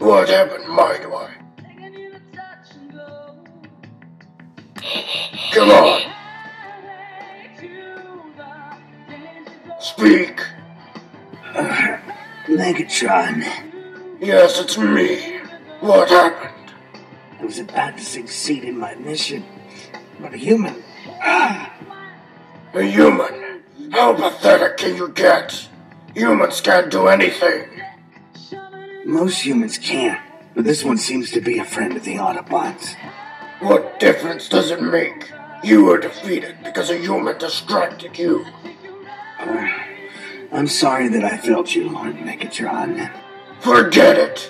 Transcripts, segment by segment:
What happened, Mindwipe? Come on! Speak! Megatron. Yes, it's me. What happened? I was about to succeed in my mission, but a human... A human? How pathetic can you get? Humans can't do anything. Most humans can, but this one seems to be a friend of the Autobots. What difference does it make? You were defeated because a human distracted you. I'm sorry that I failed you, Lord Megatron. Forget it!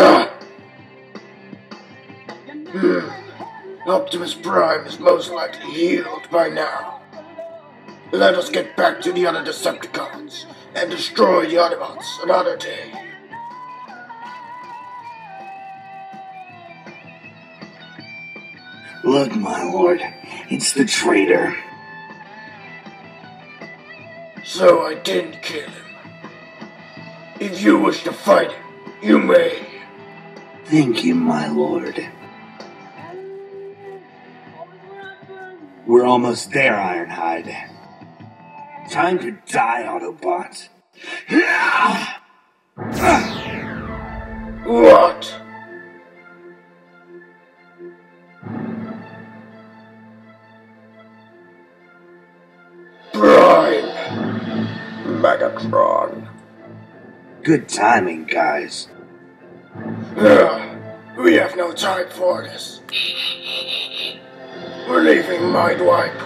Optimus Prime is most likely healed by now. Let us get back to the other Decepticons and destroy the Autobots another day. Look, my lord, it's the traitor. So I didn't kill him. If you wish to fight him, you may. Thank you, my lord. We're almost there, Ironhide. Time to die, Autobots. What? Prime! Megatron. Good timing, guys. We have no time for this. We're leaving Mindwipe.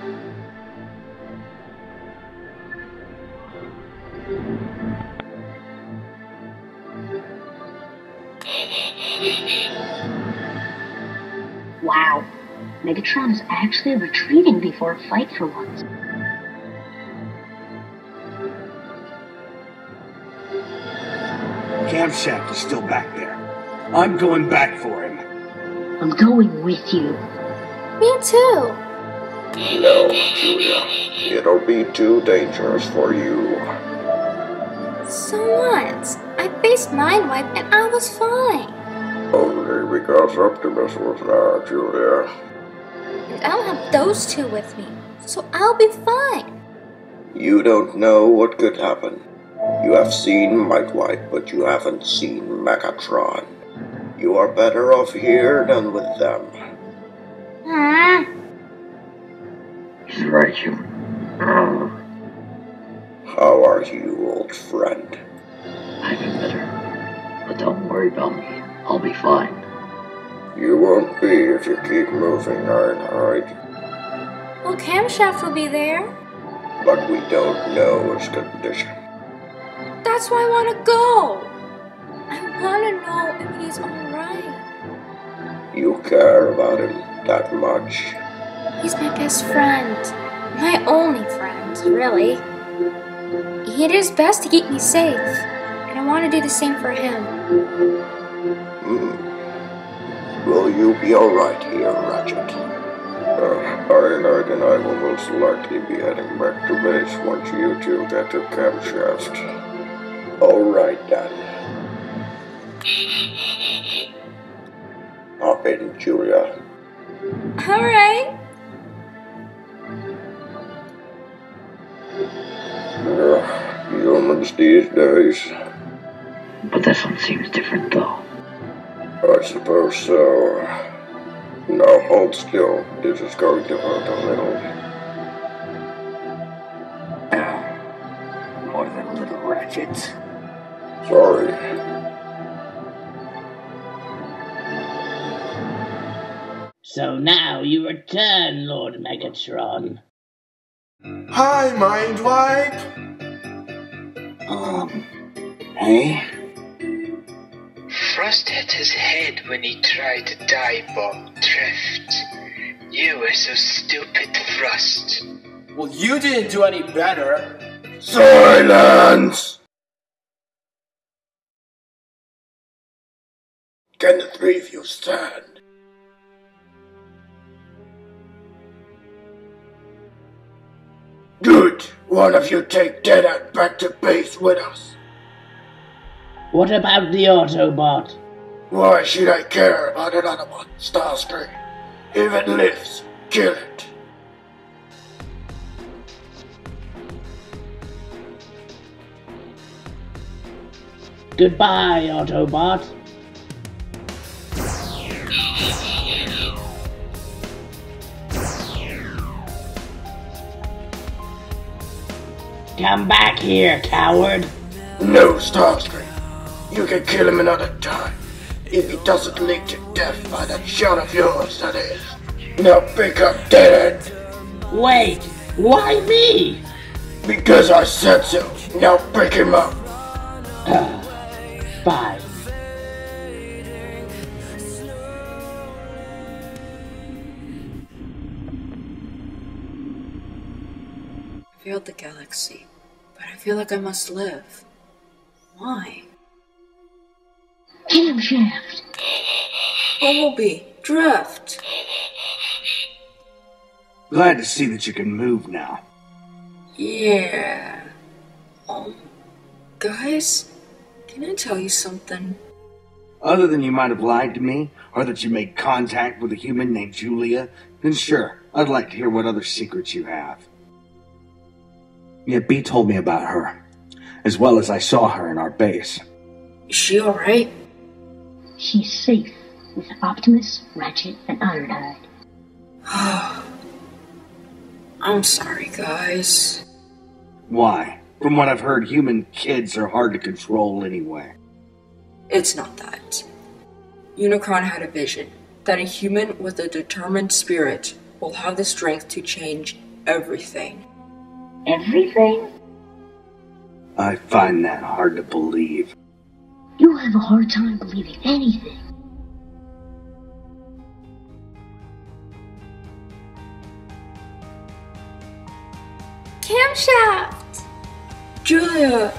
Wow, Megatron is actually retreating before a fight for once. Camshaft is still back there. I'm going back for him. I'm going with you. Me too. No, Julia. It'll be too dangerous for you. So what? I faced Mindwipe and I was fine. Only because Optimus was there, Julia. And I'll have those two with me, so I'll be fine. You don't know what could happen. You have seen Mindwipe, but you haven't seen Megatron. You are better off here than with them. He's right, human. How are you, old friend? I've been better. But don't worry about me. I'll be fine. You won't be if you keep moving, Ironhide. Well, Camshaft will be there. But we don't know his condition. That's why I want to go. I want to know if he's alright. You care about him that much? He's my best friend. My only friend, really. He did his best to keep me safe. And I want to do the same for him. Will you be alright here, Ratchet? Ironhide and I will most likely be heading back to base once you two get to Camshaft. Alright then. Hop in, Julia. Alright. Humans these days. But this one seems different, though. I suppose so. Now hold still. This is going to hurt a little. More than a little, Ratchet. Sorry. So now you return, Lord Megatron. Hi, Mindwipe! Hey? Frost hit his head when he tried to dive bomb Drift. You were so stupid, Frost. Well, you didn't do any better. Silence! Can the three of you stand? Good. One of you take Deadeye back to base with us. What about the Autobot? Why should I care about an Autobot, Starscream? If it lives, kill it. Goodbye, Autobot. Come back here, coward. No, Starscream. You can kill him another time. If he doesn't leak to death by that shot of yours, that is. Now pick up dead end. Wait, why me? Because I said so. Now pick him up. Fine. I failed the galaxy, but I feel like I must live. Why? Camshaft! Bumblebee, Drift! Glad to see that you can move now. Yeah. Guys, can I tell you something? Other than you might have lied to me, or that you made contact with a human named Julia, then sure, I'd like to hear what other secrets you have. Yet B told me about her, as well as I saw her in our base. Is she alright? She's safe with Optimus, Ratchet, and Ironhide. I'm sorry, guys. Why? From what I've heard, human kids are hard to control anyway. It's not that. Unicron had a vision that a human with a determined spirit will have the strength to change everything. Everything? I find that hard to believe. You'll have a hard time believing anything. Camshaft! Julia!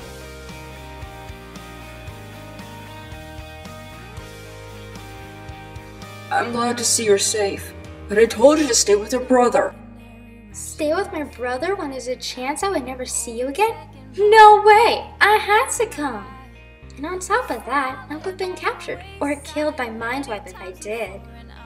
I'm glad to see you're safe, but I told you to stay with your brother. Stay with my brother when there's a chance I would never see you again? No way! I had to come! And on top of that, I would have been captured or killed by Mindwipe if I did.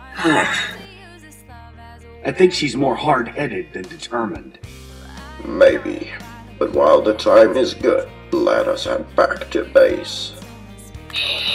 I think she's more hard-headed than determined. Maybe. But while the time is good, let us head back to base.